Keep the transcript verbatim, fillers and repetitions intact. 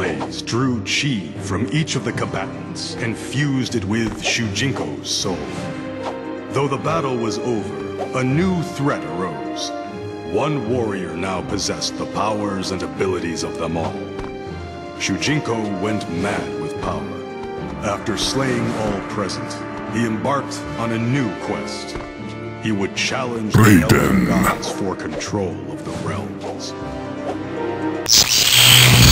blaze drew chi from each of the combatants and fused it with Shujinko's soul. Though the battle was over, a new threat arose. One warrior now possessed the powers and abilities of them all. Shujinko went mad with power. After slaying all present, he embarked on a new quest. He would challenge the elder gods for control of the realms.